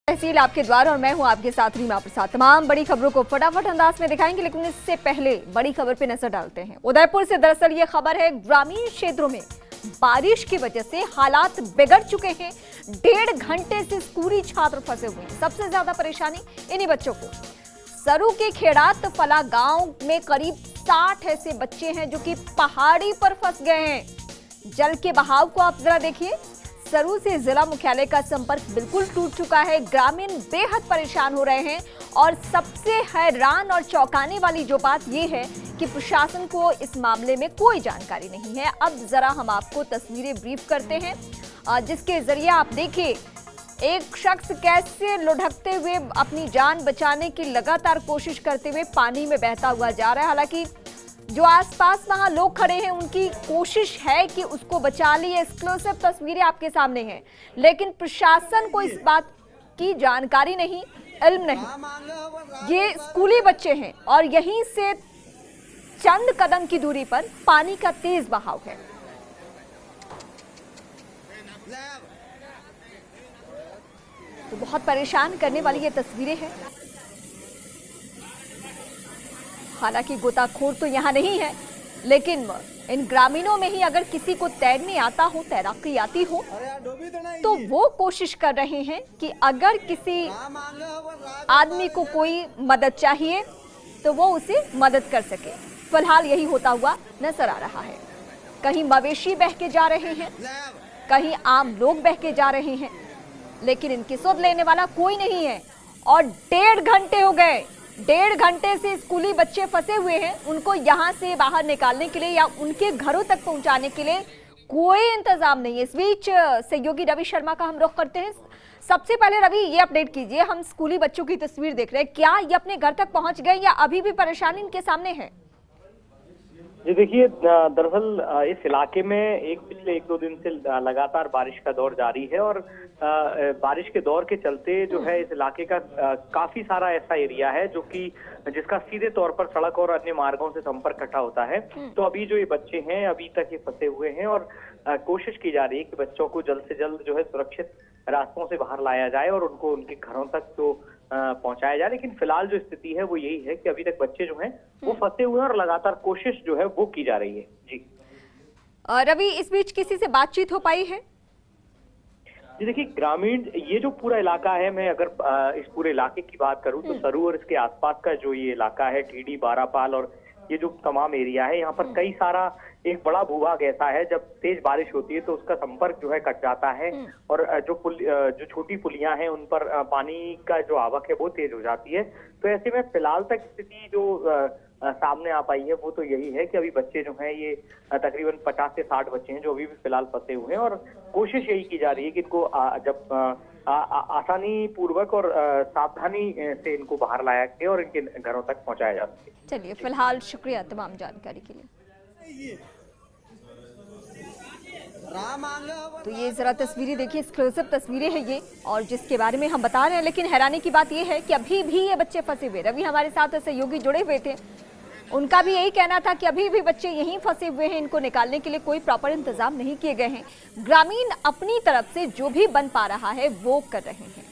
तहसील आपके द्वार और मैं हूं आपके साथ रीमा प्रसाद। तमाम बड़ी खबरों को फटाफट अंदाज में दिखाएंगे, लेकिन इससे पहले बड़ी खबर पे नजर डालते हैं। उदयपुर से दरअसल ये खबर है, ग्रामीण क्षेत्रों में बारिश की वजह से हालात बिगड़ चुके हैं। 1.5 घंटे से स्कूली छात्र फंसे हुए हैं। सबसे ज्यादा परेशानी इन्हीं बच्चों को। सरू के खेड़ात फला गांव में करीब 60 ऐसे बच्चे हैं जो कि पहाड़ी पर फंस गए हैं। जल के बहाव को आप जरा देखिए। सरू से जिला मुख्यालय का संपर्क बिल्कुल टूट चुका है। ग्रामीण बेहद परेशान हो रहे हैं और सबसे हैरान और चौंकाने वाली जो बात यह है कि प्रशासन को इस मामले में कोई जानकारी नहीं है। अब जरा हम आपको तस्वीरें ब्रीफ करते हैं, जिसके जरिए आप देखिए एक शख्स कैसे लुढ़कते हुए अपनी जान बचाने की लगातार कोशिश करते हुए पानी में बहता हुआ जा रहा है। हालांकि जो आसपास वहां लोग खड़े हैं उनकी कोशिश है कि उसको बचा ली। एक्सक्लूसिव तस्वीरें आपके सामने हैं, लेकिन प्रशासन को इस बात की जानकारी नहीं, इल्म नहीं। ये स्कूली बच्चे हैं और यहीं से चंद कदम की दूरी पर पानी का तेज बहाव है। तो बहुत परेशान करने वाली ये तस्वीरें हैं। हालांकि गोताखोर तो यहाँ नहीं है, लेकिन इन ग्रामीणों में ही अगर किसी को तैरने आता हो, तैराकी आती हो, तो वो कोशिश कर रहे हैं कि अगर किसी आदमी को कोई मदद चाहिए तो वो उसे मदद कर सके। फिलहाल यही होता हुआ नजर आ रहा है। कहीं मवेशी बह के जा रहे हैं, कहीं आम लोग बह के जा रहे हैं, लेकिन इनकी सुध लेने वाला कोई नहीं है। और 1.5 घंटे हो गए, 1.5 घंटे से स्कूली बच्चे फंसे हुए हैं। उनको यहाँ से बाहर निकालने के लिए या उनके घरों तक पहुंचाने के लिए कोई इंतजाम नहीं है। इस बीच सहयोगी रवि शर्मा का हम रुख करते हैं। सबसे पहले रवि, ये अपडेट कीजिए, हम स्कूली बच्चों की तस्वीर देख रहे हैं, क्या ये अपने घर तक पहुंच गए या अभी भी परेशानी इनके सामने है? जी देखिए, दरअसल इस इलाके में पिछले 1-2 दिन से लगातार बारिश का दौर जारी है और बारिश के दौर के चलते जो है इस इलाके का काफी सारा ऐसा एरिया है जो कि जिसका सीधे तौर पर सड़क और अन्य मार्गों से संपर्क इकट्ठा होता है। तो अभी जो ये बच्चे हैं अभी तक ये फंसे हुए हैं और कोशिश की जा रही है कि बच्चों को जल्द से जल्द जो है सुरक्षित रास्तों से बाहर लाया जाए और उनको उनके घरों तक तो पहुंचाया जाए। लेकिन फिलहाल जो स्थिति है वो यही है कि अभी तक बच्चे जो हैं वो फंसे हुए हैं और लगातार कोशिश जो है वो की जा रही है। जी रवि, इस बीच किसी से बातचीत हो पाई है? जी देखिए, ग्रामीण ये जो पूरा इलाका है, मैं अगर इस पूरे इलाके की बात करूं तो सरू और इसके आसपास का जो ये इलाका है, टीडी, बारापाल और ये जो तमाम एरिया है, यहाँ पर कई सारा एक बड़ा भूभाग ऐसा है जब तेज बारिश होती है तो उसका संपर्क जो है कट जाता है और जो छोटी पुलियां हैं उन पर पानी का जो आवक है वो तेज हो जाती है। तो ऐसे में फिलहाल तक स्थिति जो सामने आ पाई है वो तो यही है कि अभी बच्चे जो हैं ये तकरीबन 50 से 60 बच्चे हैं जो अभी भी फिलहाल फंसे हुए हैं और कोशिश यही की जा रही है कि इनको जब आसानी पूर्वक और सावधानी से इनको बाहर लाया जाए और इनके घरों तक पहुंचाया जा सके। चलिए, फिलहाल शुक्रिया तमाम जानकारी के लिए। तो ये जरा तस्वीरें देखिए, एक्सक्लूसिव तस्वीरें हैं ये, और जिसके बारे में हम बता रहे हैं। लेकिन हैरानी की बात ये है कि अभी भी ये बच्चे फंसे हुए। रवि हमारे साथ सहयोगी जुड़े हुए थे, उनका भी यही कहना था कि अभी भी बच्चे यहीं फंसे हुए हैं। इनको निकालने के लिए कोई प्रॉपर इंतजाम नहीं किए गए हैं। ग्रामीण अपनी तरफ से जो भी बन पा रहा है वो कर रहे हैं।